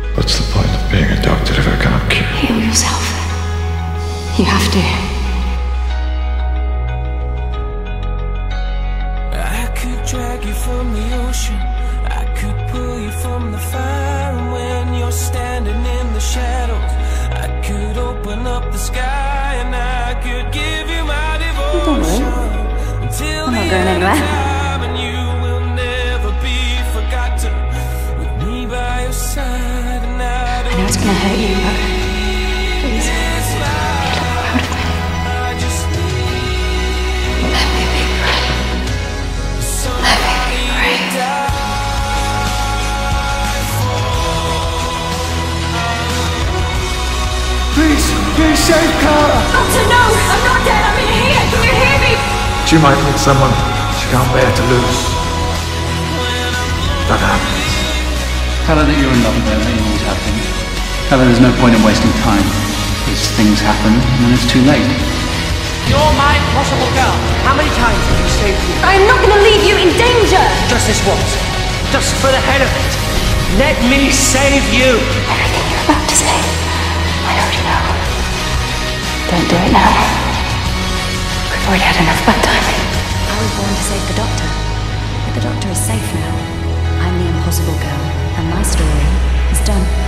What's the point of being a doctor if I can't cure? Heal yourself. You have to. I could drag you from the ocean, I could pull you from the fire, and when you're standing in the shadows, I could open up the sky, and I could give you my devotion until the end of time, and you will never be forgotten with me by your side. And I know it's gonna hurt you, but please, get out of me. Let me be brave. Let me be brave. Please save Clara! Doctor, no! I'm not dead! I'm in here! Can you hear me? She might need someone she can't bear to lose. That happens. Tell her that you're in love with her, that you always have been. Tell her there's no point in wasting time, because things happen and then it's too late. You're my impossible girl. How many times have you saved me? I'm not gonna leave you in danger! Just this once. Just for the head of it. Let me save you. Everything you're about to say, I already know. Don't do it now. We've already had enough bad timing. I was born to save the Doctor, but the Doctor is safe now. I'm the impossible girl, and my story is done.